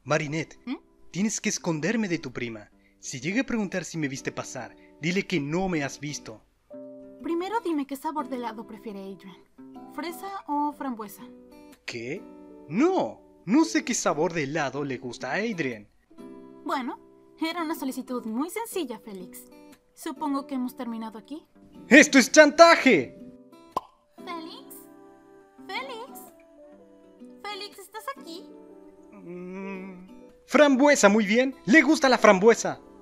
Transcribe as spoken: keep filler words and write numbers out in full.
Marinette, ¿Mm? tienes que esconderme de tu prima. Si llega a preguntar si me viste pasar, dile que no me has visto. Primero dime qué sabor de helado prefiere Adrian. ¿Fresa o frambuesa? ¿Qué? No, no sé qué sabor de helado le gusta a Adrien. Bueno, era una solicitud muy sencilla, Félix. Supongo que hemos terminado aquí. ¡Esto es chantaje! ¿Félix? ¿Félix? ¿Félix, estás aquí? Mm, Frambuesa, muy bien. Le gusta la frambuesa.